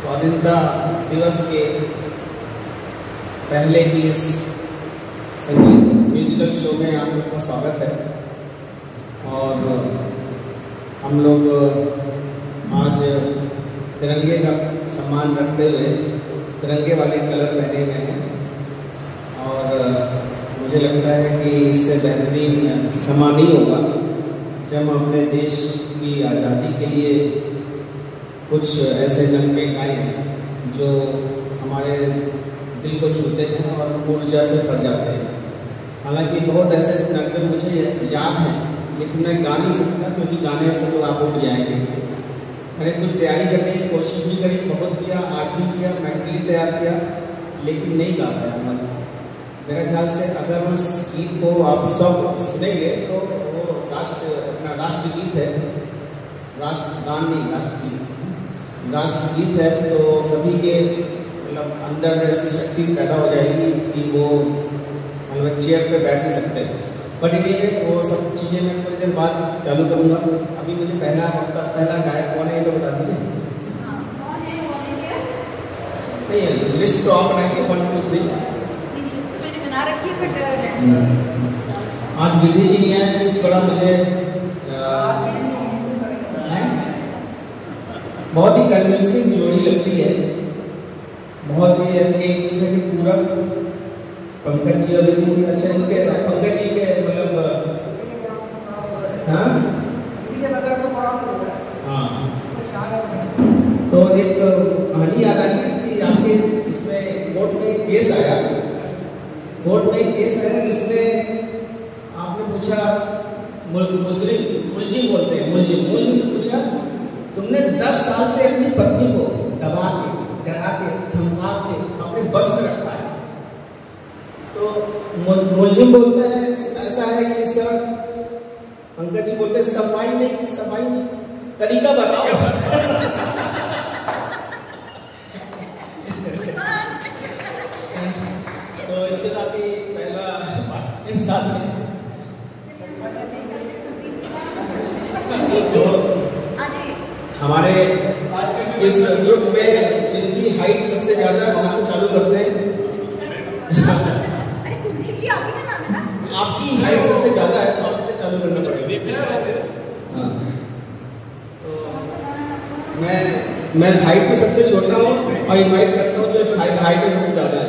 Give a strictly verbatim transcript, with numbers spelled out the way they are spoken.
स्वाधीनता दिवस के पहले की इस संगीत म्यूजिकल शो में आप सबका स्वागत है। और हम लोग आज तिरंगे का सम्मान रखते हुए तिरंगे वाले कलर पहने हुए हैं और मुझे लगता है कि इससे बेहतरीन समा नहीं होगा जब हम अपने देश की आज़ादी के लिए कुछ ऐसे नगमे गाएं जो हमारे दिल को छूते हैं और ऊर्जा से भर जाते हैं। हालांकि बहुत ऐसे ऐसे नगमे मुझे याद हैं लेकिन मैं गा नहीं सकता क्योंकि गाने से तो आप उठ जाएंगे। मैंने कुछ तैयारी करने की कोशिश भी करी, बहुत किया, आज भी किया, मेंटली तैयार किया, लेकिन नहीं गा पाया मैं। मेरे ख्याल से अगर उस गीत को आप सब सुनेंगे तो वो राष्ट्र अपना राष्ट्रगीत है, राष्ट्रगान नहीं राष्ट्रगीत राष्ट्रगीत है, तो सभी के मतलब अंदर ऐसी शक्ति पैदा हो जाएगी कि वो मतलब चेयर पे बैठ नहीं सकते। बट इन्हीं वो सब चीज़ें मैं थोड़ी देर बाद चालू करूँगा। अभी मुझे पहला मतलब पहला गायक कौन है ये तो बता दीजिए। नहीं लिस्ट तो आप बनाएंगे वन टू थ्री बना रखी है। आज विधि जी नहीं आए, इसकी बड़ा मुझे बहुत ही कन्विंसिंग जोड़ी लगती है, बहुत ही एक दूसरे के पूरक। पंकज जी और विधि जी, अच्छा इनके पंकज जी के मतलब हाँ हाँ तो एक कहानी याद आ गई कि आपके इसमें कोर्ट में एक केस आया कोर्ट में एक केस आया जिसमें आपने पूछा मुजरिम मुलजिम बोलते हैं मुलजिम मुलजिम से पूछा तुमने दस साल से अपनी पत्नी को दबा के डरा के धमका के अपने बस में रखा है। तो मुलजिम बोलता है ऐसा है कि सर, पंकज जी बोलते हैं सफाई नहीं सफाई नहीं तरीका बताओ। तो इसके साथ ही पहला पार्टिसिपेंट साथ है तो हमारे इस ग्रुप में जिनकी हाइट सबसे ज्यादा है वहां से चालू करते हैं। अरे कुलदीप जी आप ही का नाम है ना? आपकी हाइट सबसे ज्यादा है तो आप इसे चालू करना पड़ेगा। हाँ तो मैं मैं हाइट में सबसे छोटा हूँ और इनवाइट करता हूँ जो इस हाइट में सबसे ज्यादा है।